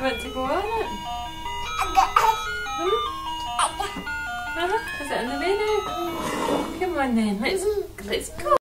want to go on it? Is it in the way now? Come on then, let's go.